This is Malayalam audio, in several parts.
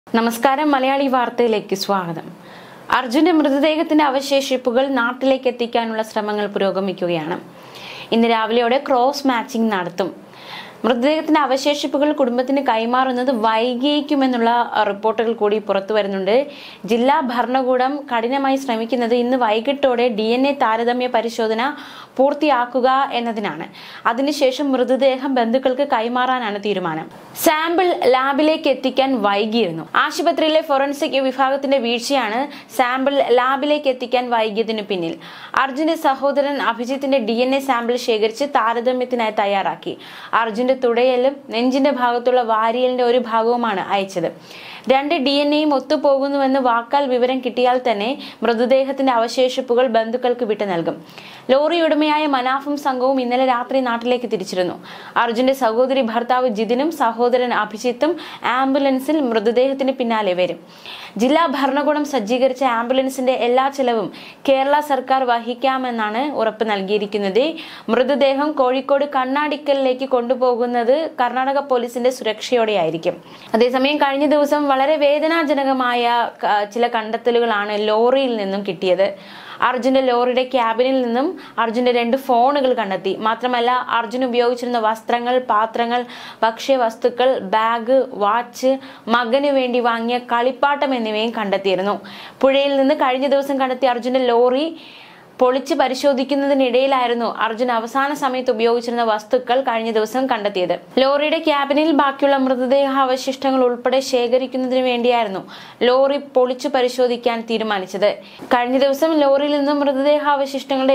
നമസ്കാരം മലയാളി വാർത്തയിലേക്ക് സ്വാഗതം. അർജുന്റെ മൃതദേഹത്തിന്റെ അവശേഷിപ്പുകൾ നാട്ടിലേക്ക് എത്തിക്കാനുള്ള ശ്രമങ്ങൾ പുരോഗമിക്കുകയാണ്. ഇന്ന് രാവിലെയോടെ ക്രോസ് മാച്ചിങ് നടത്തും. മൃതദേഹത്തിന്റെ അവശേഷിപ്പുകൾ കുടുംബത്തിന് കൈമാറുന്നത് വൈകിയേക്കുമെന്നുള്ള റിപ്പോർട്ടുകൾ കൂടി പുറത്തു വരുന്നുണ്ട്. ജില്ലാ ഭരണകൂടം കഠിനമായി ശ്രമിക്കുന്നത് ഇന്ന് വൈകിട്ടോടെ DNA താരതമ്യ പരിശോധന പൂർത്തിയാക്കുക എന്നതിനാണ്. അതിനുശേഷം മൃതദേഹം ബന്ധുക്കൾക്ക് കൈമാറാനാണ് തീരുമാനം. സാമ്പിൾ ലാബിലേക്ക് എത്തിക്കാൻ വൈകിയിരുന്നു. ആശുപത്രിയിലെ ഫോറൻസിക് വിഭാഗത്തിന്റെ വീഴ്ചയാണ് സാമ്പിൾ ലാബിലേക്ക് എത്തിക്കാൻ വൈകിയതിനു പിന്നിൽ. അർജുന്റെ സഹോദരൻ അഭിജിത്തിന്റെ DNA സാമ്പിൾ ശേഖരിച്ച് താരതമ്യത്തിനായി തയ്യാറാക്കി. അർജുന്റെ തുടയലും നെഞ്ചിന്റെ ഭാഗത്തുള്ള വാരിയലിന്റെ ഒരു ഭാഗവുമാണ് അയച്ചത്. രണ്ട് DNA-യും ഒത്തുപോകുന്നുവെന്ന് വാക്കാൽ വിവരം കിട്ടിയാൽ തന്നെ മൃതദേഹത്തിന്റെ അവശേഷിപ്പുകൾ ബന്ധുക്കൾക്ക് വിട്ടു നൽകും. ലോറി ഉടമയായ മനാഫും സംഘവും ഇന്നലെ രാത്രി നാട്ടിലേക്ക് തിരിച്ചിരുന്നു. അർജുന്റെ സഹോദരി ഭർത്താവ് ജിതിനും സഹോദരൻ അഭിജിത്തും ആംബുലൻസിൽ മൃതദേഹത്തിന് പിന്നാലെ വരും. ജില്ലാ ഭരണകൂടം സജ്ജീകരിച്ച ആംബുലൻസിന്റെ എല്ലാ ചെലവും കേരള സർക്കാർ വഹിക്കാമെന്നാണ് ഉറപ്പ് നൽകിയിരിക്കുന്നത്. മൃതദേഹം കോഴിക്കോട് കണ്ണാടിക്കലിലേക്ക് കൊണ്ടുപോകുന്നത് കർണാടക പോലീസിന്റെ സുരക്ഷയോടെയായിരിക്കും. അതേസമയം കഴിഞ്ഞ ദിവസം വളരെ വേദനാജനകമായ ചില കണ്ടെത്തലുകളാണ് ലോറിയിൽ നിന്നും കിട്ടിയത്. അർജുന്റെ ലോറിയുടെ ക്യാബിനിൽ നിന്നും അർജുന്റെ 2 ഫോണുകൾ കണ്ടെത്തി. മാത്രമല്ല അർജുൻ ഉപയോഗിച്ചിരുന്ന വസ്ത്രങ്ങൾ, പാത്രങ്ങൾ, ഭക്ഷ്യവസ്തുക്കൾ, ബാഗ്, വാച്ച്, മകന് വേണ്ടി വാങ്ങിയ കളിപ്പാട്ടം എന്നിവയും കണ്ടെത്തിയിരുന്നു. പുഴയിൽ നിന്ന് കഴിഞ്ഞ ദിവസം കണ്ടെത്തിയ അർജുന്റെ ലോറി പൊളിച്ച് പരിശോധിക്കുന്നതിനിടയിലായിരുന്നു അർജുൻ അവസാന സമയത്ത് ഉപയോഗിച്ചിരുന്ന വസ്തുക്കൾ കഴിഞ്ഞ ദിവസം കണ്ടെത്തിയത്. ലോറിയുടെ ക്യാബിനിൽ ബാക്കിയുള്ള മൃതദേഹാവശിഷ്ടങ്ങൾ ഉൾപ്പെടെ ശേഖരിക്കുന്നതിന് വേണ്ടിയായിരുന്നു ലോറി പൊളിച്ചു പരിശോധിക്കാൻ തീരുമാനിച്ചത്. കഴിഞ്ഞ ദിവസം ലോറിയിൽ നിന്നും മൃതദേഹാവശിഷ്ടങ്ങളുടെ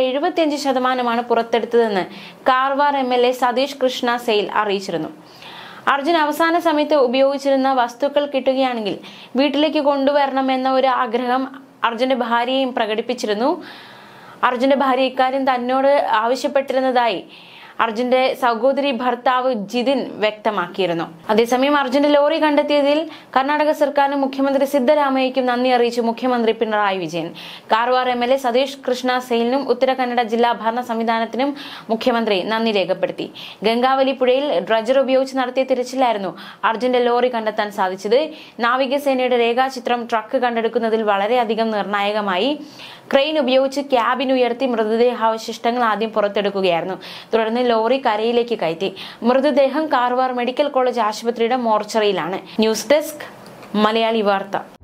75% പുറത്തെടുത്തതെന്ന് കാർവാർ MLA സതീഷ് കൃഷ്ണ സെയിൽ അറിയിച്ചിരുന്നു. അർജുൻ അവസാന സമയത്ത് ഉപയോഗിച്ചിരുന്ന വസ്തുക്കൾ കിട്ടുകയാണെങ്കിൽ വീട്ടിലേക്ക് കൊണ്ടുവരണമെന്ന ഒരു ആഗ്രഹം അർജുന്റെ ഭാര്യയും പ്രകടിപ്പിച്ചിരുന്നു. അർജുന്റെ ഭാര്യ ഇക്കാര്യം തന്നോട് ആവശ്യപ്പെട്ടിരുന്നതായി അർജുന്റെ സഹോദരി ഭർത്താവ് ജിതിൻ വ്യക്തമാക്കിയിരുന്നു. അതേസമയം അർജുന്റെ ലോറി കണ്ടെത്തിയതിൽ കർണാടക സർക്കാരിനും മുഖ്യമന്ത്രി സിദ്ധരാമയ്യയ്ക്കും നന്ദി അറിയിച്ചു മുഖ്യമന്ത്രി പിണറായി വിജയൻ. കാർവാർ MLA സതീഷ് കൃഷ്ണ സെയിലിനും ഉത്തര കന്നഡ ജില്ലാ ഭരണ സംവിധാനത്തിനും മുഖ്യമന്ത്രി നന്ദി രേഖപ്പെടുത്തി. ഗംഗാവലി പുഴയിൽ ഡ്രഡ്ജർ ഉപയോഗിച്ച് നടത്തിയ തിരച്ചിലായിരുന്നു അർജുന്റെ ലോറി കണ്ടെത്താൻ സാധിച്ചത്. നാവികസേനയുടെ രേഖാചിത്രം ട്രക്ക് കണ്ടെടുക്കുന്നതിൽ വളരെയധികം നിർണായകമായി. ക്രെയിൻ ഉപയോഗിച്ച് ക്യാബിൻ ഉയർത്തി മൃതദേഹാവശിഷ്ടങ്ങൾ ആദ്യം പുറത്തെടുക്കുകയായിരുന്നു. തുടർന്ന് ലോറി കരയിലേക്ക് കയറ്റി. മൃതദേഹം കാർവാർ മെഡിക്കൽ കോളേജ് ആശുപത്രിയുടെ മോർച്ചറിയിലാണ്. ന്യൂസ് ഡെസ്ക് മലയാളി വാർത്ത.